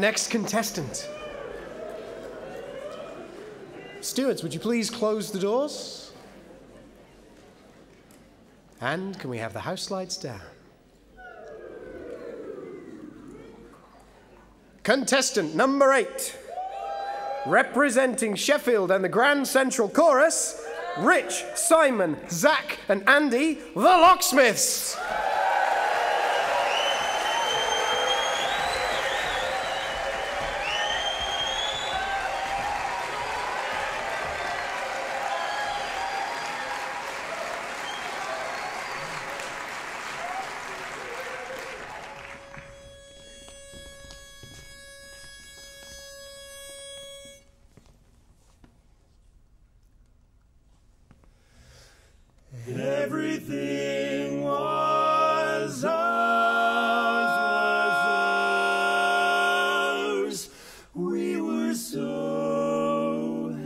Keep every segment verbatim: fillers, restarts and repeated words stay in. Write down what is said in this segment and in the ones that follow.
next contestant. Stewards, would you please close the doors? And can we have the house lights down? Contestant number eight, representing Sheffield and the Grand Central Chorus, Rich, Simon, Zach, and Andy, the Locksmiths. Everything was ours, was ours. We were so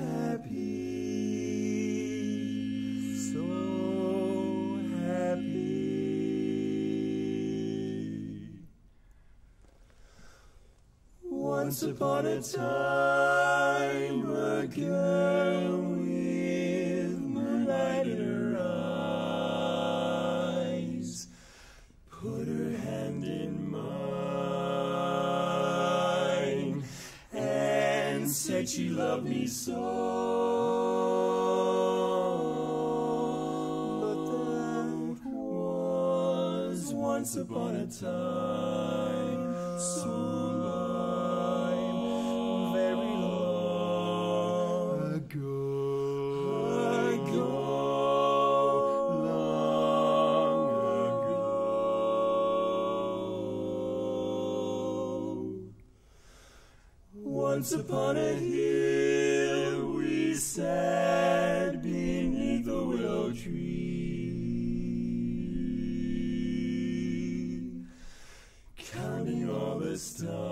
happy, so happy. Once upon a time, a girl with moonlight in her put her hand in mine and said she loved me so. But that was once upon a time, so long, very long ago. Once upon a hill we sat beneath the willow tree, counting all the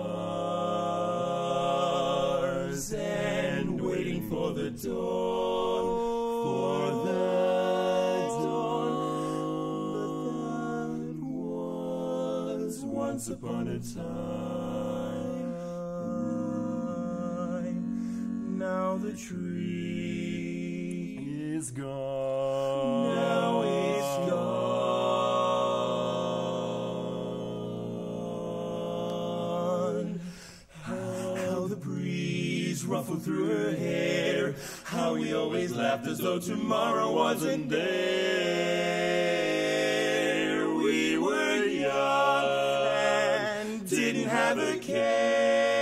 stars and waiting for the dawn, for the dawn. But that was once upon a time. Now the tree is gone. Now it's gone. How the breeze ruffled through her hair. How we always laughed as though tomorrow wasn't there. We were young and didn't have a care.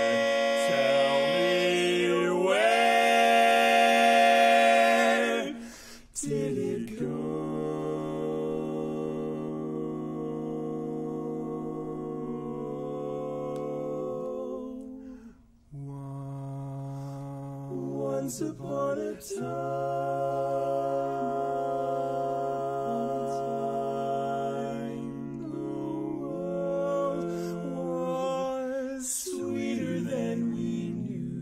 Once upon a time, the world was sweeter than we knew.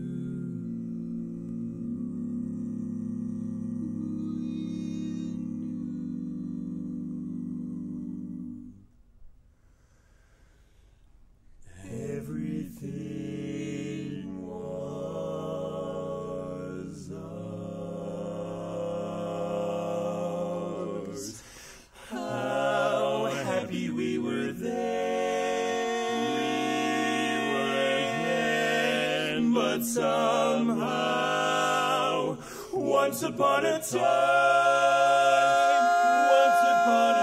Everything was ours. How happy we were then. We were then, but somehow, once upon a time, once upon a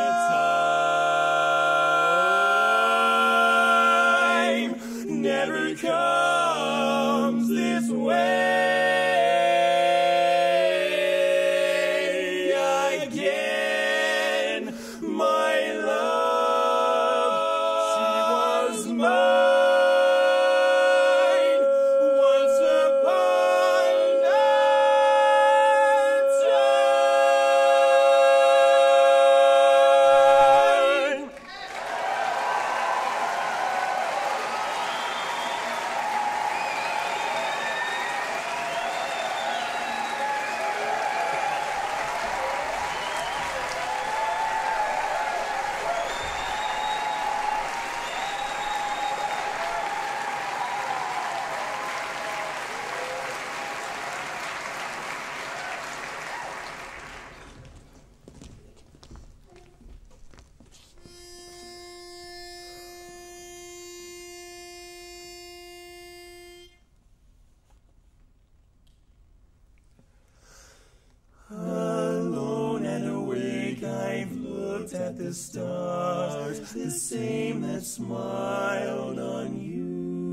time, never comes this way. the stars, the same that smiled on you.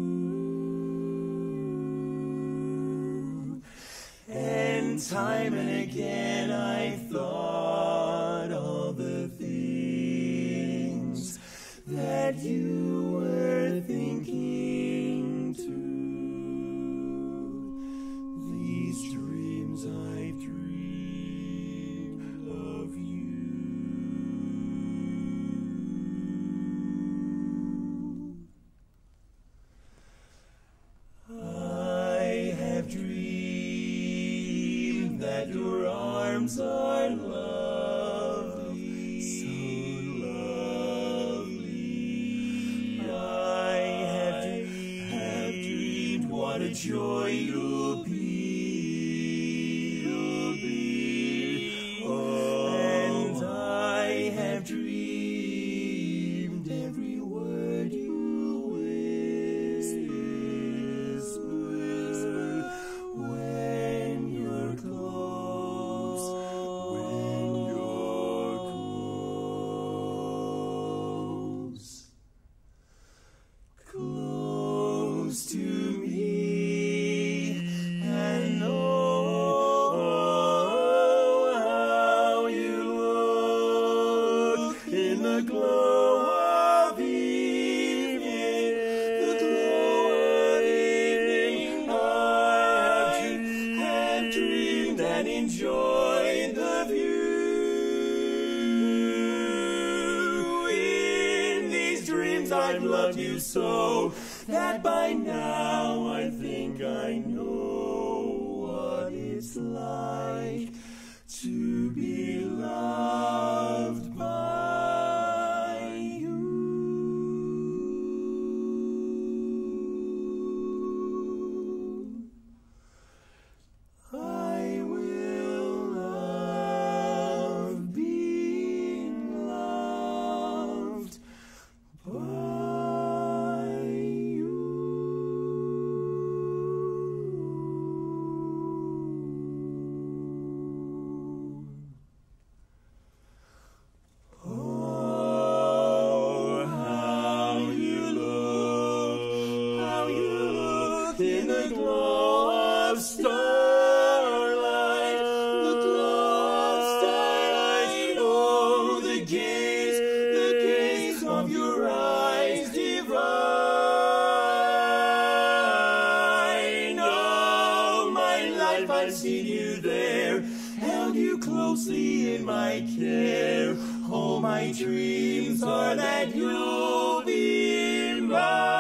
And time and again I thought all the things that you were thinking too. These dreams I dreamed of you. I have dreamed that your arms are lovely, so lovely. I have dreamed, have dreamed what a joy you'll be, you'll be. Oh, and I have dreamed every word you whisper when you're close, when you're close, close to me, and oh, how you look in the glow of evening, the glow of evening. I have dreamed, have dreamed and enjoyed the view. In these dreams I've loved you so that by now I think I know what it's like to be loved by you. I will love being loved by you. Oh, how you look, how you look in the glow of starlight, the glow of starlight. Oh, the gaze, the gaze of your eyes divine. Oh, my life, I've seen you there, held you closely in my care. Oh, my dreams are that you'll be mine.